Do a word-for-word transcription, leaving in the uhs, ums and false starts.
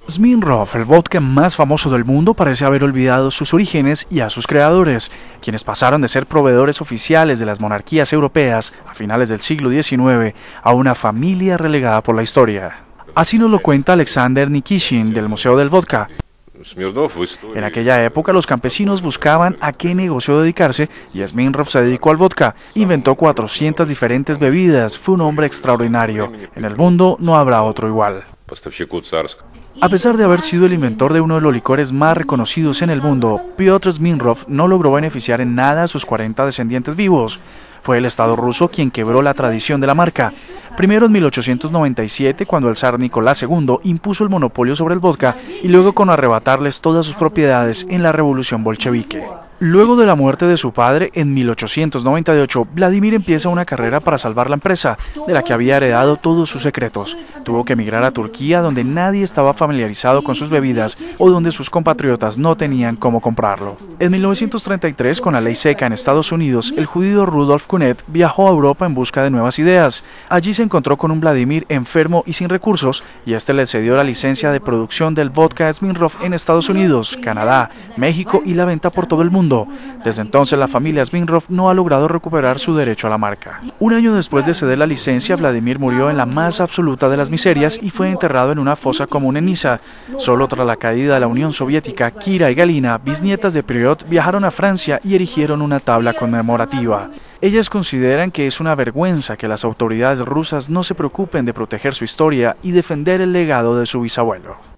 Smirnoff, el vodka más famoso del mundo, parece haber olvidado sus orígenes y a sus creadores, quienes pasaron de ser proveedores oficiales de las monarquías europeas a finales del siglo diecinueve a una familia relegada por la historia. Así nos lo cuenta Alexander Nikishin del Museo del Vodka. En aquella época los campesinos buscaban a qué negocio dedicarse y Smirnoff se dedicó al vodka. Inventó cuatrocientas diferentes bebidas, fue un hombre extraordinario. En el mundo no habrá otro igual. A pesar de haber sido el inventor de uno de los licores más reconocidos en el mundo, Piotr Smirnoff no logró beneficiar en nada a sus cuarenta descendientes vivos. Fue el Estado ruso quien quebró la tradición de la marca. Primero en mil ochocientos noventa y siete, cuando el zar Nicolás segundo impuso el monopolio sobre el vodka, y luego con arrebatarles todas sus propiedades en la revolución bolchevique. Luego de la muerte de su padre, en mil ochocientos noventa y ocho, Vladimir empieza una carrera para salvar la empresa, de la que había heredado todos sus secretos. Tuvo que emigrar a Turquía, donde nadie estaba familiarizado con sus bebidas o donde sus compatriotas no tenían cómo comprarlo. En mil novecientos treinta y tres, con la ley seca en Estados Unidos, el judío Rudolf Kunet viajó a Europa en busca de nuevas ideas. Allí se encontró con un Vladimir enfermo y sin recursos, y este le cedió la licencia de producción del vodka Smirnoff en Estados Unidos, Canadá, México y la venta por todo el mundo. Desde entonces la familia Smirnoff no ha logrado recuperar su derecho a la marca. Un año después de ceder la licencia, Vladimir murió en la más absoluta de las miserias y fue enterrado en una fosa común en Niza. Solo tras la caída de la Unión Soviética, Kira y Galina, bisnietas de Priot, viajaron a Francia y erigieron una tabla conmemorativa. Ellas consideran que es una vergüenza que las autoridades rusas no se preocupen de proteger su historia y defender el legado de su bisabuelo.